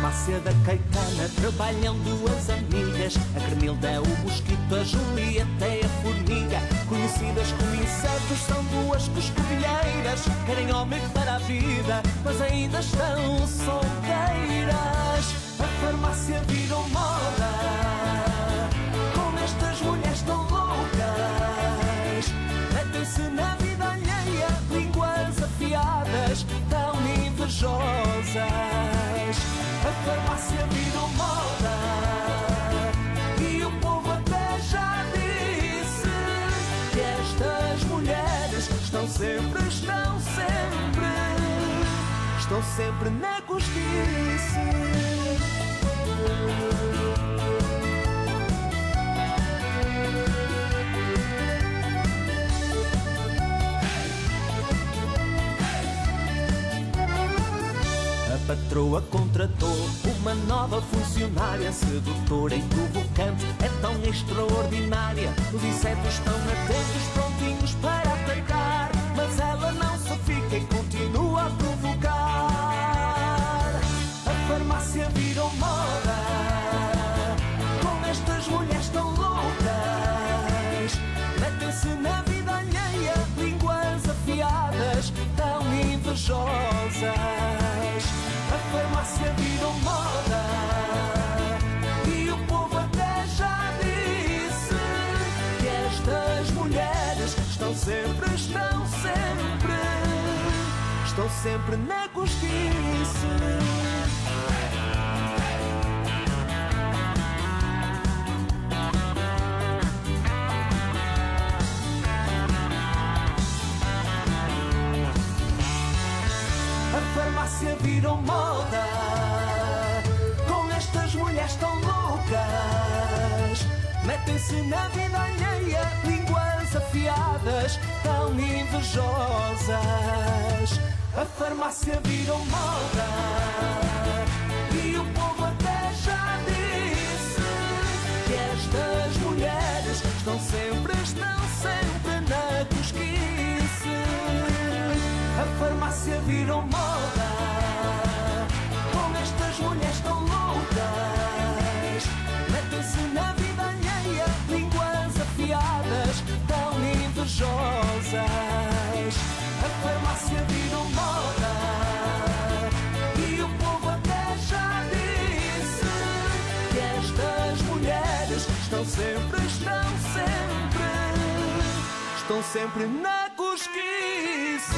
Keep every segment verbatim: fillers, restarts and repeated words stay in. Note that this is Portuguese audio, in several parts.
farmácia da Caetana trabalham duas amigas, a Carmilda, o mosquito, a Julieta e a formiga. Conhecidas como insetos, são duas coscovilheiras, querem homem para a vida, mas ainda estão solteiras. A farmácia virou moda, com estas mulheres tão loucas, metem-se na vida alheia, línguas afiadas, tão invejosas. A farmácia virou moda e o povo até já disse que estas mulheres estão sempre, estão sempre, estão sempre na costice. A patroa contratou uma nova funcionária, sedutora e provocante, é tão extraordinária. Os insetos estão atentos, prontinhos para atacar, mas ela não se fica e continua a provocar. A farmácia virou moda, com estas mulheres tão loucas, metem-se na vida alheia, línguas afiadas, tão invejosas. A farmácia virou moda e o povo até já disse que estas mulheres estão sempre, estão sempre, estão sempre na costice. A farmácia virou moda, com estas mulheres tão loucas, metem-se na vida alheia, línguas afiadas, tão invejosas. A farmácia virou moda e o povo até já disse que estas mulheres estão sempre, estão sempre na cosquice. A farmácia virou moda, com estas mulheres tão loucas, metem-se na vida alheia, línguas afiadas, tão invejosas. A farmácia virou moda e o povo até já disse que estas mulheres estão sempre, estão sempre, estão sempre na cosquice.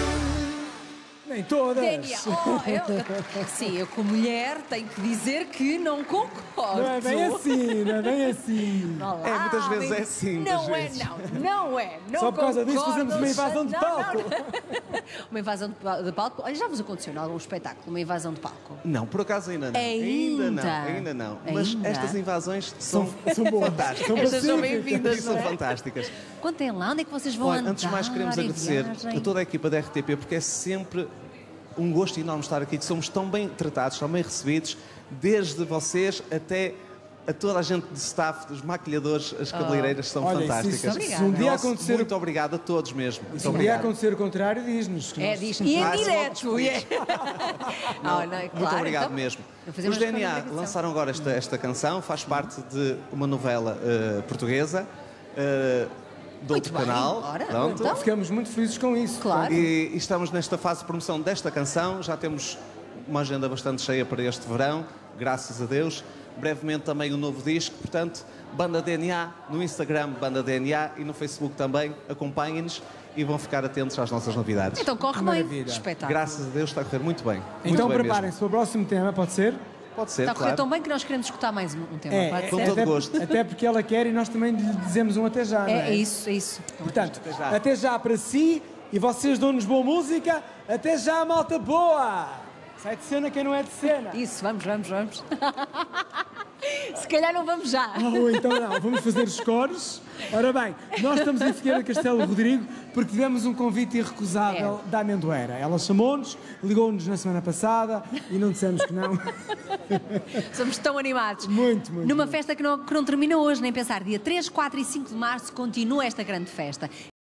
Nem todas. Daniel, oh, eu, sim, eu como mulher tenho que dizer que não concordo. Não é bem assim, não é bem assim. Olá, É, muitas vezes é assim, muitas Não é, vezes. não, não é. Não Só por causa disso concordo. fazemos uma invasão de Não, palco. não, não. Uma invasão de pa- de palco. Olha, já vos aconteceu em algum espetáculo, uma invasão de palco? Não, por acaso ainda não. Ainda? não, ainda não. Mas Ainda? estas invasões são, São boas. fantásticas. São Estas são pacíficas. bem-vindas, São não é? fantásticas. Contem lá, onde é que vocês vão Olha, andar? antes de mais queremos em agradecer viagem? a toda a equipa da R T P, porque é sempre um gosto enorme estar aqui, que somos tão bem tratados, tão bem recebidos, desde vocês até a toda a gente de staff, dos maquilhadores, as cabeleireiras são Olha, fantásticas. se, se, se Obrigada. um dia Nosso, acontecer, Muito obrigado a todos mesmo. Muito se um dia obrigado. acontecer o contrário, diz-nos. que É, nós- diz. E em Ah, são direto. logo e é- Não, Ah, não, é muito claro, obrigado então, mesmo. fazemos Os D N uma A comunicação. lançaram agora esta, esta canção, faz parte de uma novela eh, portuguesa, eh, de Muito outro bem. canal. Ora, Pronto. então. Ficamos muito felizes com isso. Claro. E, e estamos nesta fase de promoção desta canção, já temos uma agenda bastante cheia para este verão, graças a Deus. Brevemente também um novo disco, portanto, Banda D N A no Instagram, Banda D N A, e no Facebook também. Acompanhem-nos e vão ficar atentos às nossas novidades. Então corre bem. Maravilha. Espetáculo. Graças a Deus está a correr muito bem. Muito Então bem preparem-se para o próximo tema, pode ser? mesmo. Pode ser, Está a correr claro. tão bem que nós queremos escutar mais um um tema. É, pode é, Com ser? todo até, gosto. até porque ela quer e nós também lhe dizemos um até já, não É, é? é isso, é isso. Portanto, Até já. até já para si, e vocês dão-nos boa música. Até já, malta boa! Sai de cena quem não é de cena. Isso, vamos, vamos, vamos. Se calhar não vamos já. Ou então não, vamos fazer os coros. Ora bem, nós estamos em Figueira Castelo Rodrigo porque tivemos um convite irrecusável É. da Amendoeira. Ela chamou-nos, ligou-nos na semana passada e não dissemos que não. Somos tão animados. Muito, muito, Numa muito. festa que não, que não termina hoje, nem pensar. Dia três, quatro e cinco de março continua esta grande festa.